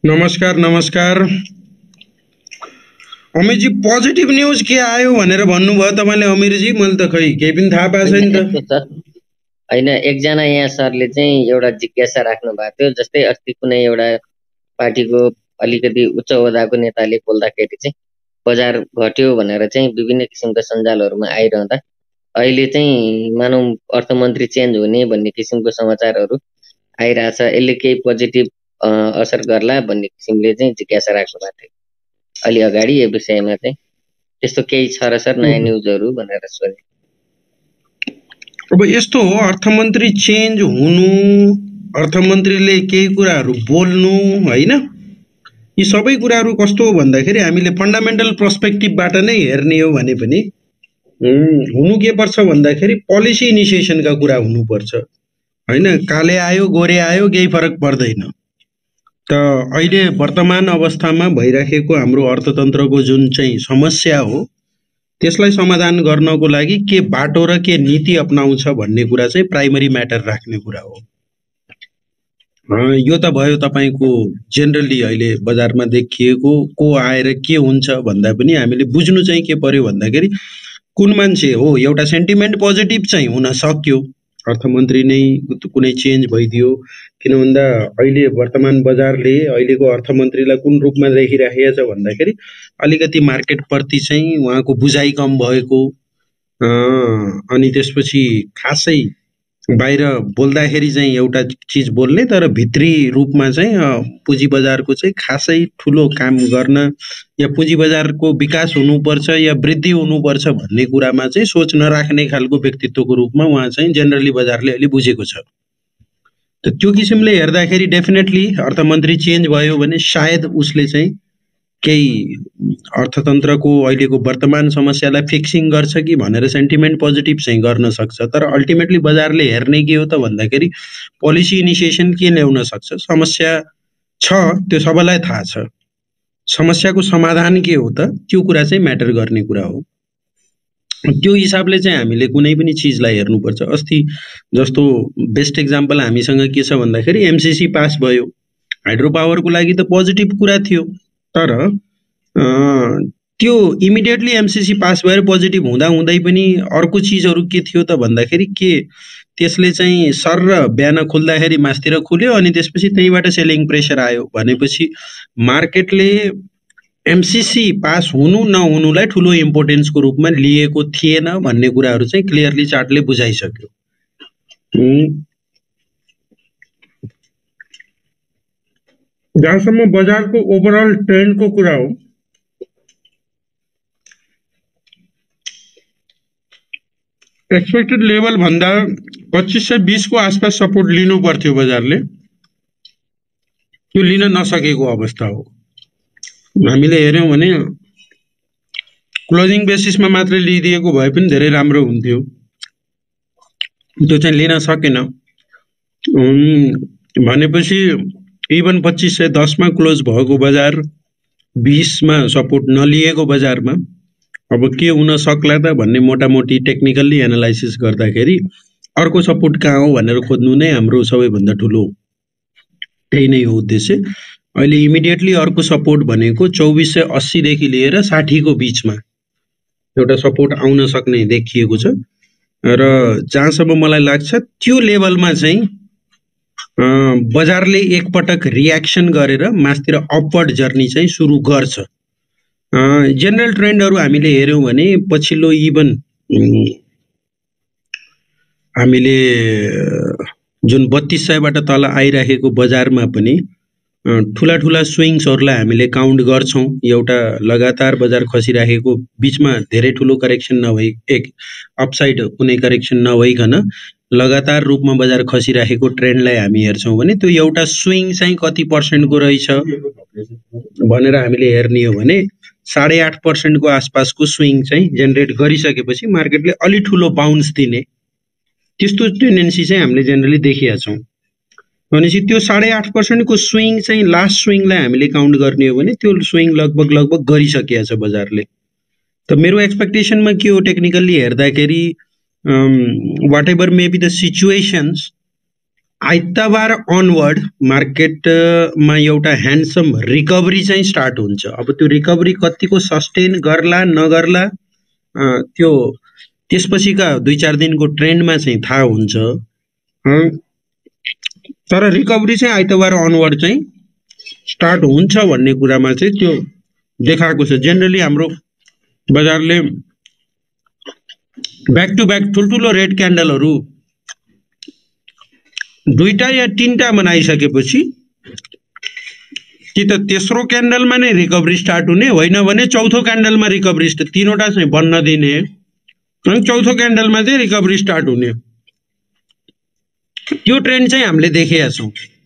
नमस्कार नमस्कार। अमिरजी positive news के आयो भनेर भन्नुभयो तपाईँले अमिरजी, मैले त खै केही पनि थाहा पाएको छैन त। यस्तो छ होइन, एकजना यहाँ सरले चाहिँ एउटा जिज्ञासा राख्नु भएको थियो। जस्तै अस्ति कुनै एउटा पार्टीको अलिकति उच्च ओहदाको नेताले बोल्दाखेरि चाहिँ बजार घट्यो भनेर चाहिँ विभिन्न किसिमका सञ्जालहरूमा आइरहँदा अहिले चाहिँ मानौ अर्थमन्त्री चेन्ज हुने भन्ने किसिमको समाचारहरू आइरहेछ। यसले केही पोजिटिभ असर गर्ला भन्ने किसिमले चाहिँ जिज्ञासा राख्नु भएको थियो अलि अगाडि। यो विषयमा चाहिँ त्यस्तो केही छ र सर नयाँ न्युजहरू भनेर सोधे। अब यस्तो हो, अर्थमन्त्री चेन्ज हुनु, अर्थमन्त्रीले केही कुराहरू बोल्नु होइन, यी सबै कुराहरू कस्तो हो भन्दाखेरि हामीले फन्डामेन्टल पर्सपेक्टिभबाट नै हेर्ने हो भने पनि हुनु के पर्छ भन्दाखेरि पोलिसी इनिसिएसनका कुरा हुनुपर्छ होइन। काले आयो गोरे आयो केही फरक पर्दैन। त अहिले वर्तमान अवस्थामा भइराखेको हाम्रो अर्थतन्त्रको जुन चाहिँ समस्या हो त्यसलाई समाधान गर्नको लागि के बाटो र के नीति अपनाउँछ भन्ने कुरा चाहिँ प्राइमरी म्याटर राख्ने कुरा हो। यो त भयो तपाईँको जेनरली अहिले बजारमा देखिएको, को आएर के हुन्छ भन्दा पनि हामीले बुझ्नु चाहिँ के पर्यो भन्दाखेरि कुन मान्छे हो। एउटा सेन्टिमेन्ट पोजिटिभ चाहिँ हुन सक्यो, अर्थमन्त्री नै कुनै चेन्ज भइदियो, किन भन्दा अहिले वर्तमान बजारले अहिलेको अर्थमन्त्रीलाई कुन रूपमा देखिराखेको छ भन्दाखेरि अलिकति मार्केटप्रति चाहिँ उहाँको बुझाइ कम भएको, अनि त्यसपछि खासै बाहिर बोल्दाखेरि चाहिँ एउटा चिज बोल्ने तर भित्री रूपमा चाहिँ पुँजी बजारको चाहिँ खासै ठुलो काम गर्न या पुँजी बजारको विकास हुनुपर्छ या वृद्धि हुनुपर्छ भन्ने कुरामा चाहिँ सोच नराख्ने खालको व्यक्तित्वको रूपमा उहाँ चाहिँ जेनरली बजारले अहिले बुझेको छ। त त्यो किसिमले हेर्दाखेरि डेफिनेटली अर्थमन्त्री चेन्ज भयो भने सायद उसले चाहिँ केही अर्थतन्त्रको अहिलेको वर्तमान समस्यालाई फिक्सिङ गर्छ कि भनेर सेन्टिमेन्ट पोजिटिभ चाहिँ गर्न सक्छ। तर अल्टिमेटली बजारले हेर्ने के हो त भन्दाखेरि पोलिसी इनिसिएसन के ल्याउन सक्छ, समस्या छ त्यो सबैलाई थाहा छ, समस्याको समाधान के हो त त्यो कुरा चाहिँ म्याटर गर्ने कुरा हो। त्यो हिसाबले चाहिँ हामीले कुनै पनि चिजलाई हेर्नुपर्छ। अस्ति जस्तो बेस्ट एक्जाम्पल हामीसँग के छ भन्दाखेरि एमसिसी पास भयो, हाइड्रो पावरको लागि त पोजिटिभ कुरा थियो, तर त्यो इमिडिएटली एमसिसी पास भएर पोजिटिभ हुँदा हुँदै पनि अर्को चिजहरू के थियो त भन्दाखेरि के त्यसले चाहिँ सर र बिहान खुल्दाखेरि मास्तिर खुल्यो अनि त्यसपछि त्यहीबाट सेलिङ प्रेसर आयो भनेपछि मार्केटले एमसिसी पास हुनु नहुनुलाई ठुलो इम्पोर्टेन्सको रूपमा लिएको थिएन भन्ने कुराहरू चाहिँ क्लियरली चार्टले बुझाइसक्यो। जहाँसम्म बजारको ओभरअल ट्रेन्डको कुरा हो, एक्सपेक्टेड लेभल भन्दा 2520 को आसपास सपोर्ट लिनु पर्थ्यो बजारले, त्यो लिन नसकेको अवस्था हो। हामीले हेर्यौं भने क्लोजिङ बेसिसमा मात्रै लिइदिएको भए पनि धेरै राम्रो हुन्थ्यो, त्यो चाहिँ लिन सकेन। भनेपछि इभन 2510 मा क्लोज भएको बजार 20 मा सपोर्ट नलिएको बजारमा अब के हुन सक्ला त भन्ने मोटामोटी टेक्निकल्ली एनालाइसिस गर्दाखेरि अर्को सपोर्ट कहाँ हो भनेर खोज्नु नै हाम्रो सबैभन्दा ठुलो त्यही नै हो उद्देश्य। अहिले इमिडिएटली अर्को सपोर्ट भनेको 2480 देखि लिएर 60 को बीचमा एउटा सपोर्ट आउन सक्ने देखिएको छ र जहाँसम्म मलाई लाग्छ त्यो लेभलमा चाहिँ बजारले एकपटक रियाक्सन गरेर मास्तिर अपवर्ड जर्नी चाहिँ सुरु गर्छ। जेनरल ट्रेन्डहरू हामीले हेर्यौं भने पछिल्लो इभन हामीले जुन 3200 बाट तल आइराखेको बजारमा पनि ठुला ठुला स्विङ्सहरूलाई हामीले काउन्ट गर्छौं। एउटा लगातार बजार खसिराखेको बीचमा धेरै ठुलो करेक्सन नभई एक अपसाइड कुनै करेक्सन नभइकन लगातार रूपमा बजार खसिराखेको ट्रेन्डलाई हामी हेर्छौं भने त्यो एउटा स्विङ चाहिँ कति पर्सेन्टको रहेछ भनेर हामीले हेर्ने हो भने 8.5% को आसपासको स्विङ चाहिँ जेनेरेट गरिसकेपछि मार्केटले अलि ठुलो बाउन्स दिने त्यस्तो टेन्डेन्सी चाहिँ हामीले जेनरली देखिया छौं। भनेपछि त्यो 8.5% को स्विङ चाहिँ लास्ट स्विङलाई हामीले काउन्ट गर्ने हो भने त्यो स्विङ लगभग गरिसकेको छ बजारले। त मेरो एक्सपेक्टेसनमा के हो, टेक्निकल्ली हेर्दाखेरि whatever may be the situations, आइतबार अनवर्ड मार्केटमा एउटा ह्यान्डसम रिकभरी चाहिँ स्टार्ट हुन्छ। अब त्यो रिकभरी कतिको सस्टेन गर्ला नगर्ला त्यो त्यसपछिका 2-4 दिनको ट्रेन्डमा चाहिँ थाहा हुन्छ। तर रिकभरी चाहिँ आइतबार अनवर्ड चाहिँ स्टार्ट हुन्छ भन्ने कुरामा चाहिँ त्यो देखाएको छ। जेनरली हाम्रो बजारले ब्याक टु ब्याक ठुल्ठुलो रेड क्यान्डलहरू 2टा या 3टा बनाइसकेपछि कि त तेस्रो क्यान्डलमा नै रिकभरी स्टार्ट हुने, होइन भने चौथो क्यान्डलमा रिकभरी 3वटा चाहिँ बन्न दिने अनि चौथो क्यान्डलमा चाहिँ रिकभरी स्टार्ट हुने, त्यो ट्रेन्ड चाहिँ हामीले देखेका छौँ।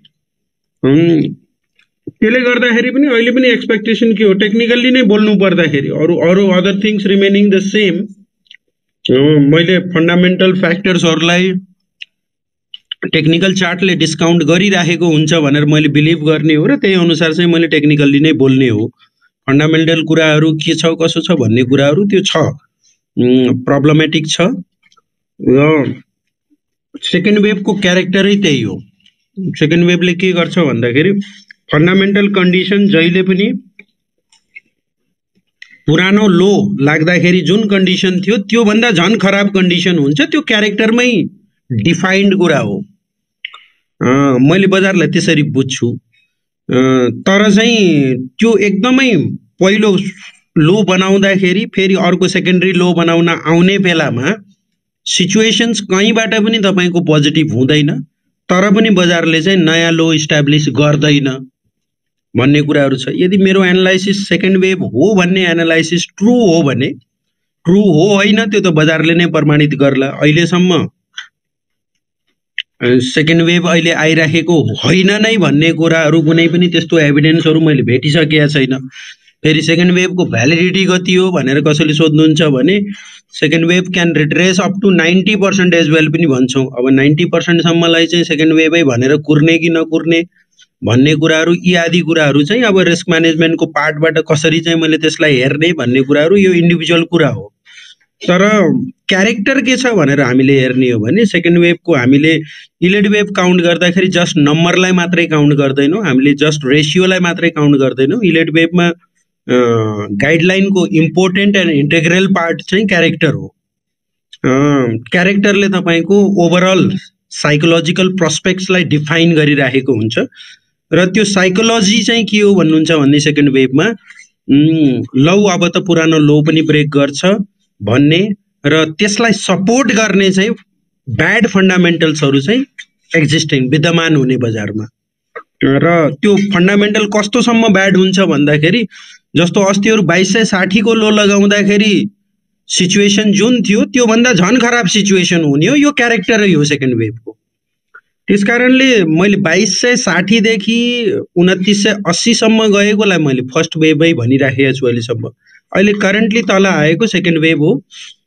त्यसले गर्दाखेरि पनि अहिले पनि एक्सपेक्टेसन के हो, टेक्निकल्ली नै बोल्नु पर्दाखेरि अरू other things remaining the same, मैले फन्डामेन्टल फ्याक्टर्सहरूलाई टेक्निकल चार्टले डिस्काउन्ट गरिराखेको हुन्छ भनेर मैले बिलिभ गर्ने हो र त्यही अनुसार चाहिँ मैले टेक्निकल्ली नै बोल्ने हो। फन्डामेन्टल कुराहरू के छ कसो छ भन्ने कुराहरू त्यो छ, प्रब्लमेटिक छ र सेकेन्ड वेभको क्यारेक्टरै त्यही हो। सेकेन्ड वेभले के गर्छ भन्दाखेरि फन्डामेन्टल कन्डिसन जहिले पनि पुरानो लो लाग्दाखेरि जुन कन्डिसन थियो त्योभन्दा झन् खराब कन्डिसन हुन्छ, त्यो क्यारेक्टरमै डिफाइन्ड कुरा हो। मैले बजारलाई त्यसरी बुझ्छु। तर चाहिँ त्यो एकदमै पहिलो लो बनाउँदाखेरि फेरि अर्को सेकेन्डरी लो बनाउन आउने बेलामा सिचुएसन्स कहीँबाट पनि तपाईँको पोजिटिभ हुँदैन, तर पनि बजारले चाहिँ नयाँ लो इस्टाब्लिस गर्दैन भन्ने कुराहरू छ। यदि मेरो एनालाइसिस सेकेन्ड वेभ हो भन्ने एनालाइसिस ट्रु हो भने, ट्रु हो होइन त्यो त बजारले नै प्रमाणित गर्ला। अहिलेसम्म सेकेन्ड वेभ अहिले आइराखेको होइन नै भन्ने कुराहरू कुनै पनि त्यस्तो एभिडेन्सहरू मैले भेटिसकेका छैन। फेरि सेकेन्ड वेभको भ्यालिडिटी कति हो भनेर कसैले सोध्नुहुन्छ भने second wave can retrace up to 90% as well पनि भन्छौँ। अब 90% सम्मलाई चाहिँ सेकेन्ड वेभै भनेर कुर्ने कि नकुर्ने भन्ने कुराहरू, यी आदि कुराहरू चाहिँ अब रिस्क म्यानेजमेन्टको पार्टबाट कसरी चाहिँ मैले त्यसलाई हेर्ने भन्ने कुराहरू यो इन्डिभिजुअल कुरा हो। तर क्यारेक्टर के छ भनेर हामीले हेर्ने हो भने सेकेन्ड वेभको हामीले इलेड वेभ काउन्ट गर्दाखेरि जस्ट नम्बरलाई मात्रै काउन्ट गर्दैनौँ, हामीले जस्ट रेसियोलाई मात्रै काउन्ट गर्दैनौँ। इलेड वेभमा गाइडलाइनको इम्पोर्टेन्ट एन्ड इन्टेग्रल पार्ट चाहिँ क्यारेक्टर हो। क्यारेक्टरले तपाईँको ओभरअल साइकोलोजिकल प्रोस्पेक्ट्सलाई डिफाइन गरिराखेको हुन्छ र त्यो साइकोलोजी चाहिँ के हो भन्नुहुन्छ भन्ने सेकेन्ड वेभमा लौ अब त पुरानो लो पनि ब्रेक गर्छ भन्ने र त्यसलाई सपोर्ट गर्ने चाहिँ ब्याड फन्डामेन्टल्सहरू चाहिँ एक्जिस्टिङ विद्यमान हुने बजारमा। र त्यो फन्डामेन्टल कस्तोसम्म ब्याड हुन्छ भन्दाखेरि जस्तो अस्तिहरू 2260 को लो लगाउँदाखेरि सिचुएसन जुन थियो त्योभन्दा झन् खराब सिचुएसन हुने हो। यो क्यारेक्टरै हो सेकेन्ड वेभको। त्यसकारणले मैले 2260 देखि 2980 सम्म गएकोलाई मैले फर्स्ट वेभै भनिराखेको छु अहिलेसम्म। अहिले करेन्टली तल आएको सेकेन्ड वेभ हो।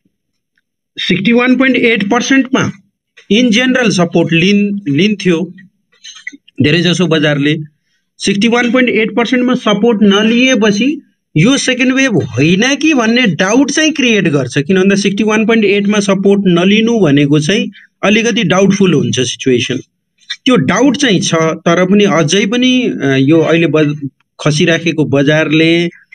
61.8% मा इन जेनरल सपोर्ट लिन्थ्यो धेरै जसो बजारले। 61.8% मा सपोर्ट नलिएपछि यो सेकेन्ड वेभ होइन कि भन्ने डाउट चाहिँ क्रिएट गर्छ। किन भन्दा 61.8 मा सपोर्ट नलिनु भनेको चाहिँ अलिकति डाउटफुल हुन्छ सिचुएसन। त्यो डाउट चाहिँ छ, तर पनि अझै पनि यो अहिले खसिराखेको बजारले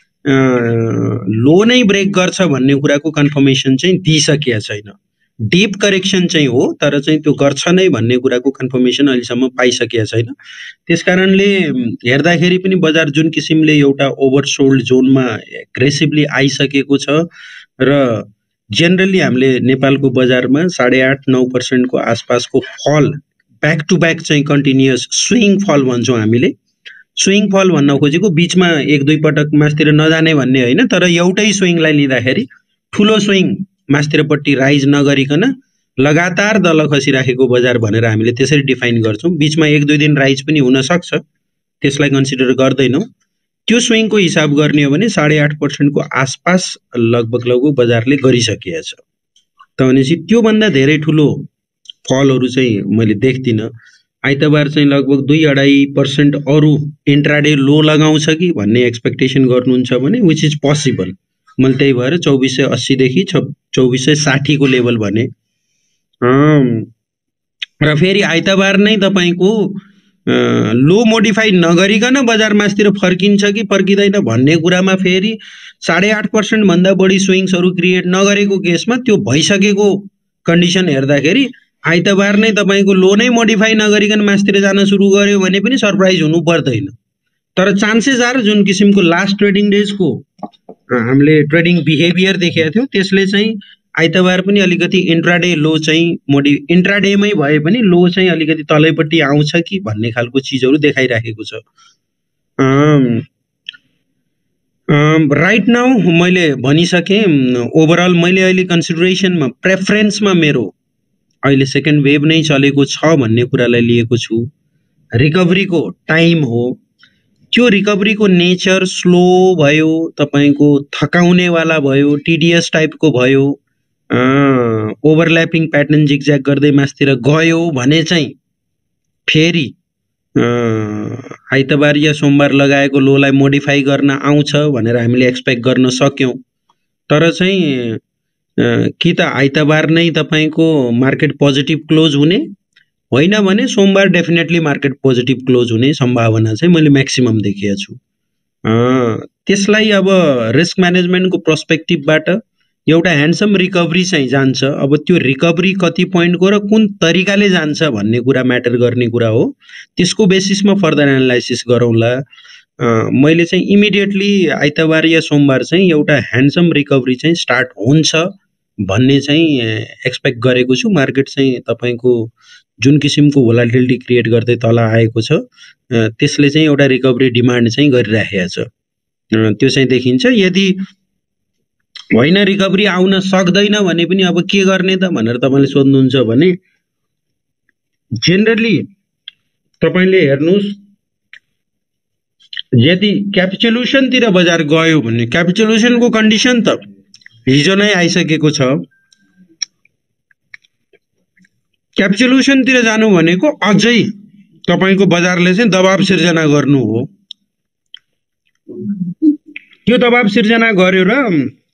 लो नै ब्रेक गर्छ भन्ने कुराको कन्फर्मेसन चाहिँ दिइसकेको छैन। डिप करेक्सन चाहिँ हो, तर चाहिँ त्यो गर्छ नै भन्ने कुराको कन्फर्मेसन अहिलेसम्म पाइसकेको छैन। त्यसकारणले हेर्दाखेरि पनि बजार जुन किसिमले एउटा ओभरसोल्ड जोनमा एग्रेसिभली आइसकेको छ र जेनरली हामीले नेपालको बजारमा 8.5-9% को आसपासको फल ब्याक टु ब्याक चाहिँ कन्टिन्युअस स्विङ फल भन्छौँ हामीले। स्विङ फल भन्न खोजेको बिचमा 1-2 पटक मासतिर नजाने भन्ने होइन, तर एउटै स्विङलाई लिँदाखेरि ठुलो स्विङ मासतिरपट्टि राइज नगरिकन लगातार दल खसिराखेको बजार भनेर हामीले त्यसरी डिफाइन गर्छौँ। बिचमा 1-2 दिन राइज पनि हुन सक्छ, त्यसलाई कन्सिडर गर्दैनौँ। त्यो स्विङको हिसाब गर्ने हो भने 8.5% को आसपास लगभग बजारले गरिसकेको छ। त भनेपछि त्योभन्दा धेरै ठुलो फलहरू चाहिँ मैले देख्दिनँ। आइतबार चाहिँ लगभग 2-2.5% अरू इन्ट्राडे लो लगाउँछ कि भन्ने एक्सपेक्टेसन गर्नुहुन्छ भने विच इज पोसिबल। मैले त्यही भएर 2480 देखि 2460 को लेभल भने। र फेरि आइतबार नै तपाईको लो मोडिफाई नगरिकन बजार मासतिर फर्किन्छ कि फर्किँदैन भन्ने कुरामा फेरि 8.5% भन्दा बढी स्विङ्सहरु क्रिएट नगरेको केसमा त्यो भइसकेको कन्डिसन हेर्दाखेरि आइतबार नै तपाईको लो नै मोडिफाई नगरिकन मासतिर जान सुरु गर्यो भने पनि सरप्राइज हुनु पर्दैन। तर चान्सेस आर जुन किसिमको लास्ट ट्रेडिङ डेजको हामीले ट्रेडिङ बिहेभियर देखेका थियौं त्यसले चाहिँ आइतबार पनि अलिकति इन्ट्राडे लो चाहिँ इन्ट्राडेमै भए पनि लो चाहिँ अलिकति तलैपट्टि आउँछ कि भन्ने खालको चिजहरु देखाइराखेको छ। राइट नाउ मैले भनिसके ओभरअल मैले अहिले कन्सिडरेसनमा प्रेफरेन्समा मेरो अहिले सेकेन्ड वेभ नै चलेको छ भन्ने कुरालाई लिएको छु। रिकभरीको टाइम हो, त्यो रिकभरीको नेचर स्लो भयो, तपाईको थकाउनेवाला भयो, टिडियस टाइपको भयो, ओभरल्यापिङ प्याटर्न जिगज्याग गर्दै मासतिर गयो भने चाहिँ फेरि आइतबार या सोमबार लगाएको लोलाई मोडिफाई गर्न आउँछ भनेर हामीले एक्सपेक्ट गर्न सक्यौं। तर चाहिँ कि त आइतबार नै तपाईको मार्केट पोजिटिभ क्लोज हुने होइन भने सोमबार डेफिनेटली मार्केट पोजिटिभ क्लोज हुने सम्भावना चाहिँ मैले म्याक्सिमम देखेको छु। त्यसलाई अब रिस्क म्यानेजमेन्टको पर्सपेक्टिभबाट एउटा ह्यान्डसम रिकभरी चाहिँ जान्छ। अब त्यो रिकभरी कति पोइन्टको र कुन तरिकाले जान्छ भन्ने कुरा म्याटर गर्ने कुरा हो। त्यसको बेसिसमा फर्दर एनालाइसिस गरौँला। मैले चाहिँ इमिडिएटली आइतबार या सोमबार चाहिँ एउटा ह्यान्डसम रिकभरी चाहिँ स्टार्ट हुन्छ भन्ने चाहिँ एक्सपेक्ट गरेको छु। मार्केट चाहिँ तपाईको जुन किसिमको भोलाटिलिटी क्रिएट गर्दै तल आएको छ त्यसले चाहिँ एउटा रिकभरी डिमान्ड चाहिँ गरिराखेको छ, त्यो चाहिँ देखिन्छ। यदि होइन रिकभरी आउन सक्दैन भने पनि अब के गर्ने त भनेर तपाईले सोध्नुहुन्छ भने जेनरली तपाईले हेर्नुस्, यदि क्यापिचुलेसन तिर बजार गयो भने क्यापिचुलेसनको कन्डिसन त हिजो नै आइसकेको छ। क्यापिचुलेसन तिर जानु भनेको अझै तपाईको बजारले चाहिँ दबाव सिर्जना गर्नु हो। त्यो दबाव सिर्जना गर्यो र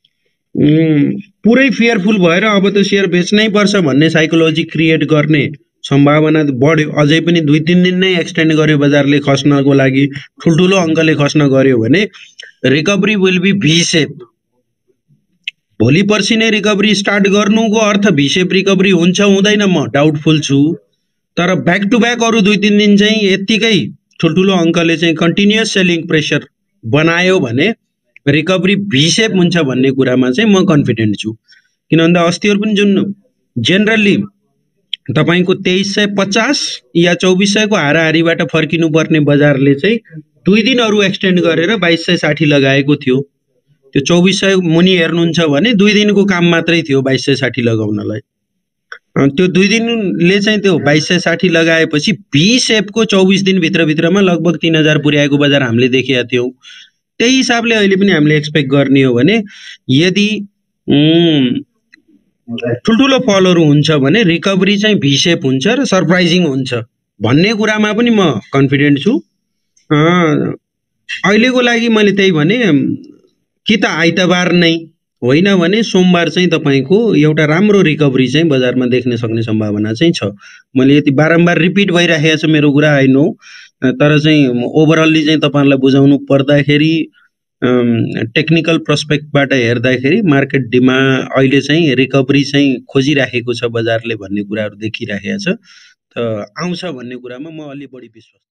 पुरै फियरफुल भएर अब त शेयर बेच्नै पर्छ भन्ने साइकोलोजी क्रिएट गर्ने सम्भावना बढ्यो। अझै पनि 2-3 दिन नै एक्सटेन्ड गर्यो बजारले खस्नको लागि, ठुलठुलो अङ्कले खस्न गर्यो भने recovery will be V shape. भोलि पर्सि नै रिकभरी स्टार्ट गर्नुको अर्थ भी शेप रिकभरी हुन्छ हुँदैन म डाउटफुल छु। तर ब्याक टु ब्याक अरु 2-3 दिन चाहिँ यतिकै ठुलठुलो अङ्कले चाहिँ कन्टिन्युअस सेलिङ प्रेसर बनायो भने रिकभरी भी शेप हुन्छ भन्ने कुरामा चाहिँ म कन्फिडेन्ट छु। किन भन्दा अस्तिहरु पनि जुन जेनरली तपाईको 2350 या 2400 को हाराहारीबाट फर्किनु पर्ने बजारले चाहिँ 2 दिन अरु एक्सटेन्ड गरेर 2260 लगाएको थियो। त्यो 2400 मुनि हेर्नुहुन्छ भने 2 दिनको काम मात्रै थियो 2260 लगाउनलाई। त्यो 2 दिनले चाहिँ त्यो 2260 लगाएपछि भी शेपको 24 दिन भित्रमा लगभग 3000 पुर्याएको बजार हामीले देखेका थियौं। त्यही हिसाबले अहिले पनि हामीले एक्सपेक्ट गर्ने हो भने यदि ठुलठुलो फलहरु हुन्छ भने रिकभरी चाहिँ भी शेप हुन्छ र सरप्राइजिङ हुन्छ भन्ने कुरामा पनि म कन्फिडेन्ट छु। अहिलेको लागि मैले त्यही भने कि त आइतबार नै होइन भने सोमबार चाहिँ तपाईको एउटा राम्रो रिकभरी चाहिँ बजारमा देख्न सक्ने सम्भावना चाहिँ छ। मैले यति बारम्बार रिपिट भइराखेको छ मेरो कुरा आई नो, तर चाहिँ ओभरअलली चाहिँ तपाईहरुलाई बुझाउनु पर्दाखेरि टेक्निकल पर्सपेक्टबाट हेर्दाखेरि मार्केट डिमान्ड अहिले चाहिँ रिकभरी चाहिँ खोजिराखेको छ बजारले भन्ने कुराहरु देखिराखेको छ। त आउँछ भन्ने कुरामा म अलि बढी विश्वास